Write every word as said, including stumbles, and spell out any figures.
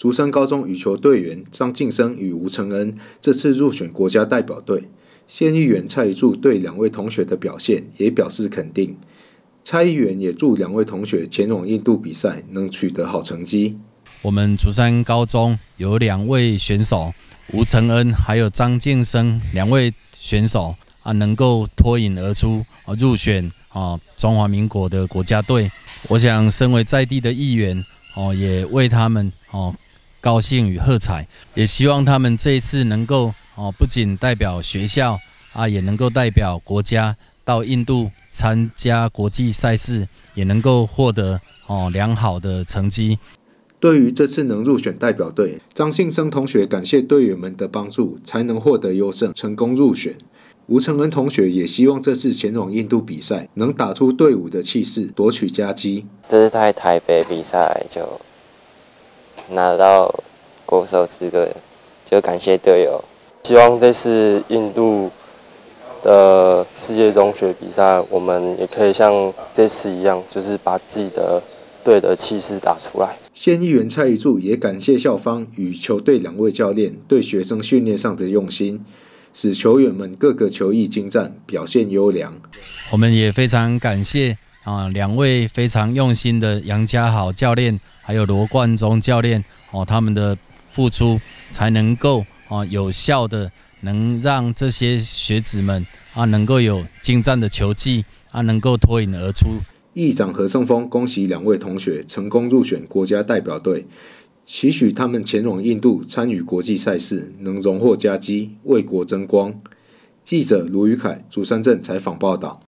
竹山高中羽球队员张晋生与吴承恩这次入选国家代表队。县议员蔡宜柱对两位同学的表现也表示肯定。蔡议员也祝两位同学前往印度比赛能取得好成绩。 我们竹山高中有两位选手吴承恩还有张晋生两位选手啊，能够脱颖而出啊，入选啊中华民国的国家队。我想，身为在地的议员哦，也为他们哦高兴与喝彩，也希望他们这一次能够哦，不仅代表学校啊，也能够代表国家到印度参加国际赛事，也能够获得哦良好的成绩。 对于这次能入选代表队，张信生同学感谢队员们的帮助，才能获得优胜，成功入选。吴承恩同学也希望这次前往印度比赛，能打出队伍的气势，夺取佳绩。 这次在台北比赛就拿到国手资格，就感谢队友。希望这次印度的世界中学比赛，我们也可以像这次一样，就是把自己的队的气势打出来。 县议员蔡宜柱也感谢校方与球队两位教练对学生训练上的用心，使球员们各个球艺精湛，表现优良。 我们也非常感谢啊两位非常用心的杨家豪教练，还有罗冠中教练哦，他们的付出才能够啊有效的能让这些学子们啊能够有精湛的球技啊，能够脱颖而出。 议长何胜峰恭喜两位同学成功入选国家代表队，期许他们前往印度参与国际赛事，能荣获佳绩，为国争光。记者卢宇凯，竹山镇采访报道。